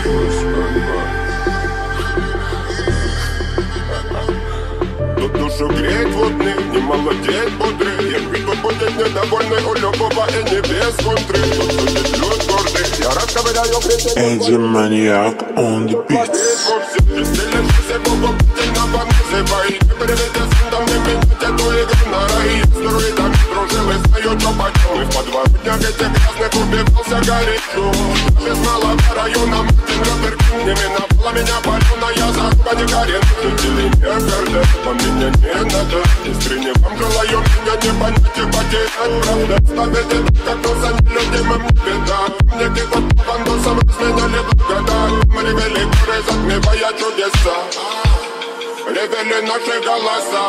Тут душу греть водный, не молодеть бодрый. Як битва будет недовольный, у любого и не без контры. Тут судит люд гордый, я расковыряю критику. Эдди Маньяк on the beat. Стреляешься богом, путинного называй. Не переведя сындом, не менять эту игру на рай. Стероидами дружил и знаю, что почем. И в подворотнях этих грязных убивался горячо. Без малого района Мартин Лютер Кинг не миновала меня паленая заруба не горит. Жители не горды, вам меня не надо. Искренне вам желаю меня не понять и потерять. Правда, ставите так, как за нелюдимым не беда. Мне типа бандусом разменяли благодать. Мы ревели горы, затмевая чудеса. Ревели наши голоса.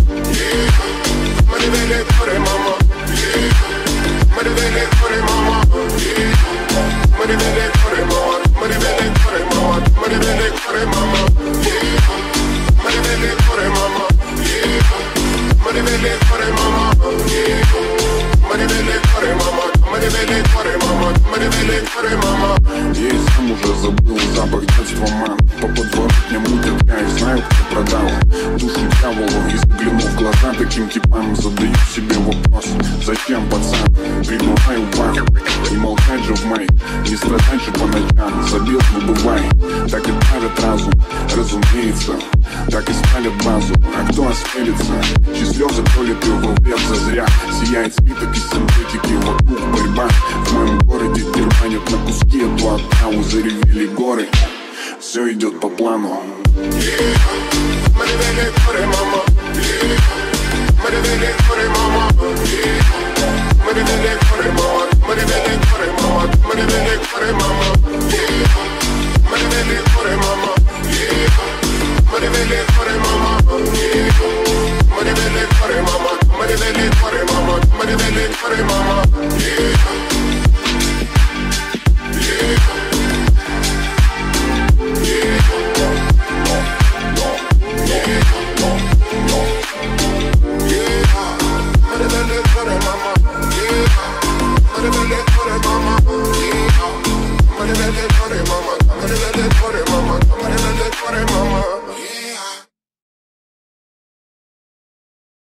Мы ревели горы, мама. Мы ревели горы, мама. Мы ревели горы, мама. Мы ревели горы, мама. Мы ревели горы, мама. Мы ревели горы, мама. Мы ревели горы, мама. Мы ревели горы, мама. Мы ревели горы, мама. Мы ревели горы, мама. Я и сам уже забыл запах детства, мам. По подворотням мутят, я и знаю, кто продал душу дьяволу. И заглянув в глаза таким типам, задаю себе вопрос: зачем, пацан, прибываю в бар? И молчать же в май, не страдать же по ночам. Забил, ну бывай, так и правят разум, разумеется. Так и спалят базу, а кто осмелится? Чьи слезы пролиты в рубец зазря. Сияет свиток из синтетики, вокруг борьба. В моем городе дербанят на куски эту оттаву. Заревели горы, все идет по плану. Мы ревели горы, мама. Мы ревели горы, мама.